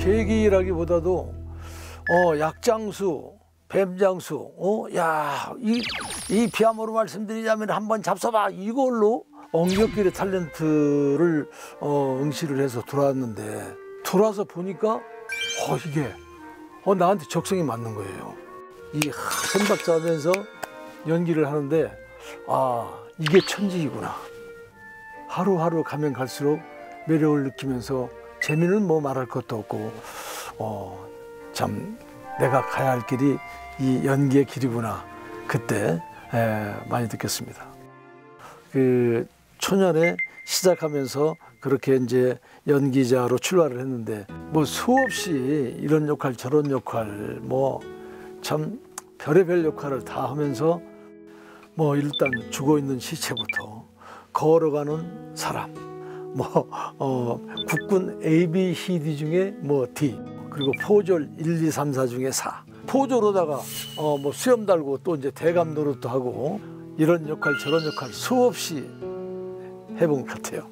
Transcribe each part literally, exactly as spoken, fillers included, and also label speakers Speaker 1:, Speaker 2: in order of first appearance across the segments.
Speaker 1: 계기라기보다도 어, 약장수, 뱀장수, 어, 야, 이, 이 비하모로 말씀드리자면 한번 잡숴봐 이걸로 엉격길의 탤런트를 어, 응시를 해서 들어왔는데 들어와서 보니까 어, 이게 어, 나한테 적성이 맞는 거예요. 이 선박자 하면서 연기를 하는데 아, 이게 천직이구나. 하루하루 가면 갈수록 매력을 느끼면서 재미는 뭐 말할 것도 없고 어, 참 내가 가야 할 길이 이 연기의 길이구나. 그때 에, 많이 느꼈습니다. 그 초년에 시작하면서 그렇게 이제 연기자로 출발을 했는데 뭐 수없이 이런 역할 저런 역할 뭐 참 별의별 역할을 다 하면서 뭐 일단 죽어 있는 시체부터 걸어가는 사람 뭐 어, 국군 A, B, C, D 중에 뭐 D 그리고 포졸 일, 이, 삼, 사 중에 사 포졸로다가 어, 뭐 수염 달고 또 이제 대감 노릇도 하고 이런 역할 저런 역할 수없이 해본 것 같아요.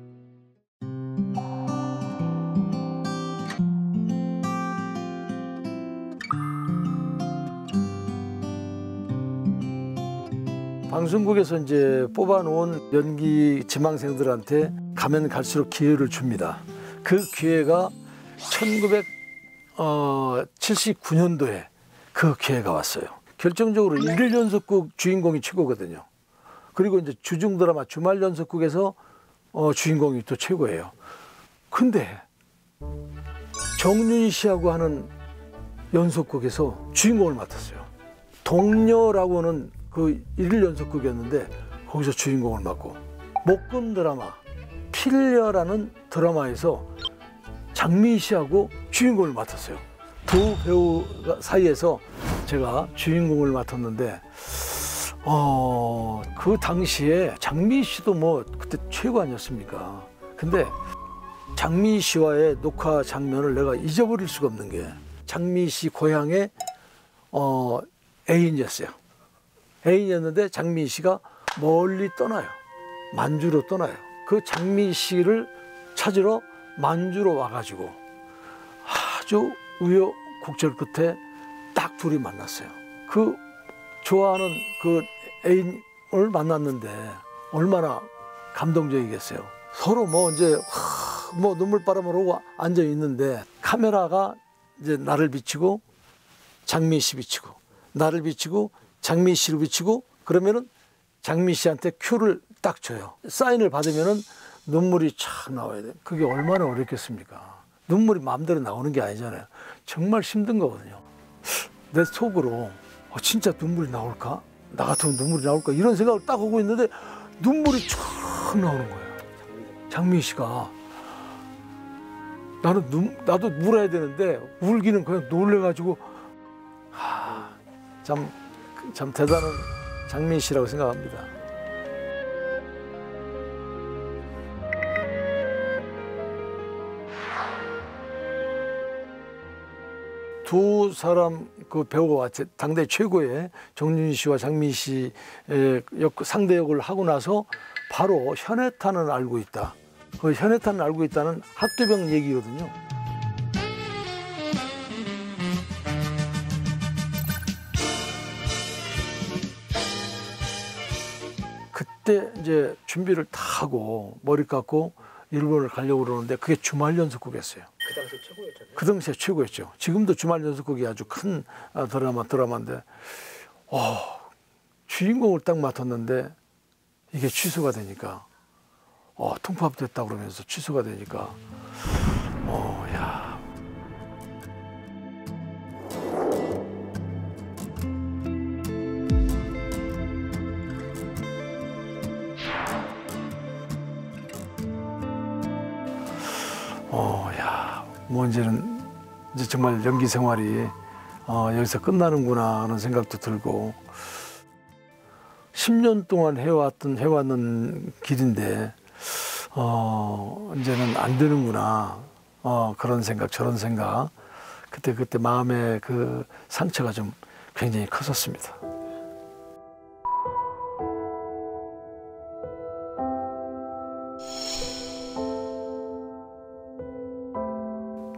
Speaker 1: 방송국에서 이제 뽑아놓은 연기 지망생들한테 가면 갈수록 기회를 줍니다. 그 기회가 천구백칠십구 년도에 그 기회가 왔어요. 결정적으로 일일 연속극 주인공이 최고거든요. 그리고 이제 주중 드라마 주말 연속극에서 어, 주인공이 또 최고예요. 근데 정윤희 씨하고 하는 연속극에서 주인공을 맡았어요. 동료라고는 그 일일 연속극이었는데 거기서 주인공을 맡고 목금 드라마 필려라는 드라마에서 장미희 씨하고 주인공을 맡았어요. 두 배우 사이에서 제가 주인공을 맡았는데 어, 그 당시에 장미희 씨도 뭐 그때 최고 아니었습니까? 근데 장미희 씨와의 녹화 장면을 내가 잊어버릴 수가 없는 게 장미희 씨 고향의 어, 애인이었어요. 애인이었는데 장미희 씨가 멀리 떠나요. 만주로 떠나요. 그 장미희 씨를 찾으러 만주로 와가지고 아주 우여곡절 끝에 딱 둘이 만났어요. 그 좋아하는 그 애인을 만났는데 얼마나 감동적이겠어요. 서로 뭐 이제 뭐 눈물바람을 오고 앉아 있는데 카메라가 이제 나를 비치고 장미희 씨 비치고 나를 비치고 장미희 씨를 비치고 그러면은 장미희 씨한테 큐를 딱 줘요. 사인을 받으면은 눈물이 촥 나와야 돼요. 그게 얼마나 어렵겠습니까? 눈물이 마음대로 나오는 게 아니잖아요. 정말 힘든 거거든요. 내 속으로 어, 진짜 눈물이 나올까? 나 같으면 눈물이 나올까? 이런 생각을 딱 하고 있는데 눈물이 촥 나오는 거예요. 장미희 씨가 나는 눈, 나도 울어야 되는데 울기는 그냥 놀래가지고 하, 참, 참 대단한 장미희 씨라고 생각합니다. 두 사람 그 배우가 당대 최고의 정윤희 씨와 장미희 씨의 역, 상대 역을 하고 나서 바로 현해탄은 알고 있다. 그 현해탄은 알고 있다는 학교병 얘기거든요. 그때 이제 준비를 다 하고 머리 깎고 일본을 가려고 그러는데 그게 주말 연속극이었어요.
Speaker 2: 그 당시 최고였잖아요.
Speaker 1: 그 당시에 최고였죠. 지금도 주말 연속극이 아주 큰 드라마 드라마인데 어, 주인공을 딱 맡았는데 이게 취소가 되니까 어, 통합됐다 그러면서 취소가 되니까 어, 야. 어, 야, 뭐 이제는 이제 정말 연기 생활이 어, 여기서 끝나는구나 하는 생각도 들고 십 년 동안 해왔던 해왔는 길인데 어, 이제는 안 되는구나 어, 그런 생각 저런 생각 그때 그때 마음의 그 상처가 좀 굉장히 컸었습니다.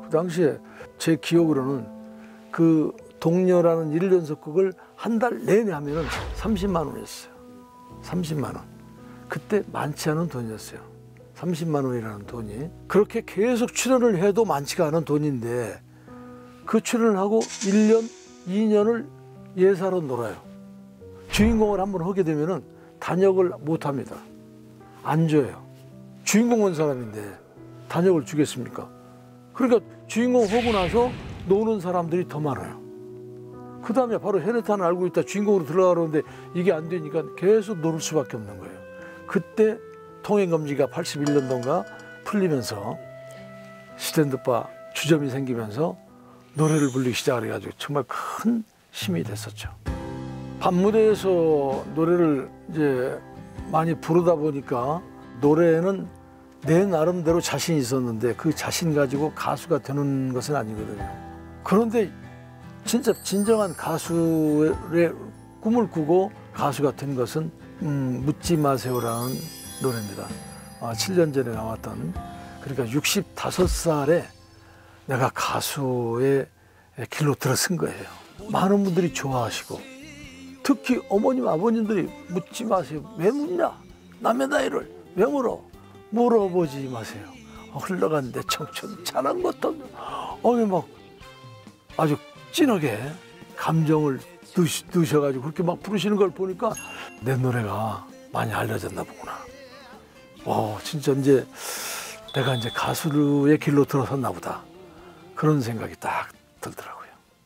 Speaker 1: 그 당시에 제 기억으로는 그 동료라는 일 연속극을 한 달 내내 하면은 삼십만 원이었어요. 삼십만 원. 그때 많지 않은 돈이었어요. 삼십만 원이라는 돈이. 그렇게 계속 출연을 해도 많지가 않은 돈인데 그 출연을 하고 일 년, 이 년을 예사로 놀아요. 주인공을 한번 하게 되면은 단역을 못 합니다. 안 줘요. 주인공 온 사람인데 단역을 주겠습니까? 그러니까 주인공 하고 나서 노는 사람들이 더 많아요. 그 다음에 바로 혈액탄을 알고 있다 주인공으로 들어가려는데 이게 안 되니까 계속 노를 수밖에 없는 거예요. 그때 통행금지가 팔십일 년도인가 풀리면서 스탠드바 주점이 생기면서 노래를 부르기 시작을 해가지고 정말 큰 힘이 됐었죠. 밤무대에서 노래를 이제 많이 부르다 보니까 노래는 내 나름대로 자신이 있었는데 그 자신 가지고 가수가 되는 것은 아니거든요. 그런데 진짜 진정한 가수의 꿈을 꾸고 가수가 된 것은 음, 묻지 마세요라는 노래입니다. 아, 칠 년 전에 나왔던, 그러니까 열다섯 살에 내가 가수의 길로 들어선 거예요. 많은 분들이 좋아하시고 특히 어머님 아버님들이 묻지 마세요. 왜 묻냐? 남의 나이를 왜 물어? 물어보지 마세요. 흘러간 내 청춘 잘한 것도 어이 막 아주 진하게 감정을 넣으시, 넣으셔가지고 그렇게 막 부르시는 걸 보니까 내 노래가 많이 알려졌나 보구나. 와, 진짜 이제 내가 이제 가수의 길로 들어섰나 보다. 그런 생각이 딱 들더라고요.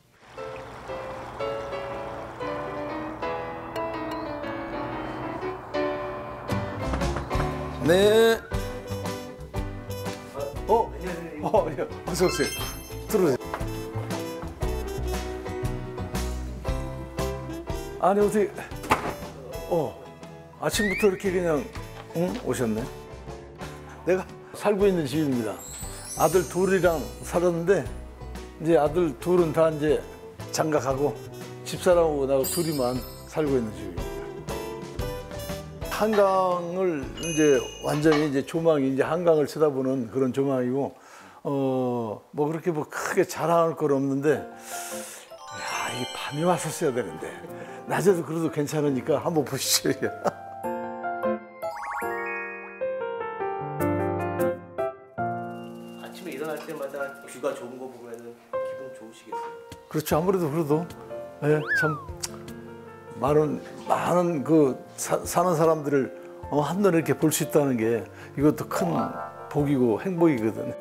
Speaker 1: 네. 어? 어, 예. 어서 오세요. 들어오세요. 아니 어떻게? 어. 아침부터 이렇게 그냥 응? 오셨네. 내가 살고 있는 집입니다. 아들 둘이랑 살았는데 이제 아들 둘은 다 이제 장가가고 집사람하고 나하고 둘이만 살고 있는 집입니다. 한강을 이제 완전히 이제 조망이 이제 한강을 쳐다보는 그런 조망이고 어 뭐 그렇게 뭐 크게 자랑할 건 없는데 야, 이게 밤에 왔었어야 되는데 낮에도 그래도 괜찮으니까 한번 보시죠.
Speaker 2: 아침에 일어날 때마다 뷰가 좋은 거 보면은 기분 좋으시겠어요?
Speaker 1: 그렇죠. 아무래도 그래도 예, 참 많은 많은 그 사, 사는 사람들을 어, 한눈에 이렇게 볼 수 있다는 게 이것도 큰 복이고 행복이거든.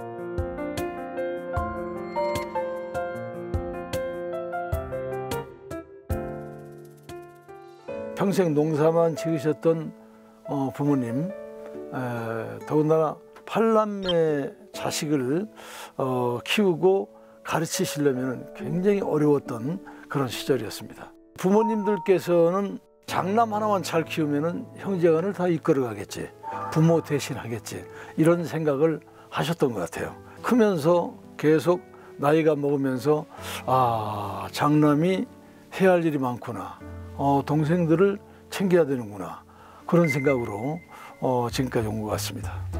Speaker 1: 평생 농사만 지으셨던 어, 부모님, 에, 더군다나 팔남매 자식을 어, 키우고 가르치시려면 굉장히 어려웠던 그런 시절이었습니다. 부모님들께서는 장남 하나만 잘 키우면 형제간을 다 이끌어가겠지, 부모 대신 하겠지, 이런 생각을 하셨던 것 같아요. 크면서 계속 나이가 먹으면서 아, 장남이 해야 할 일이 많구나, 어, 동생들을 챙겨야 되는구나, 그런 생각으로 어, 지금까지 온 것 같습니다.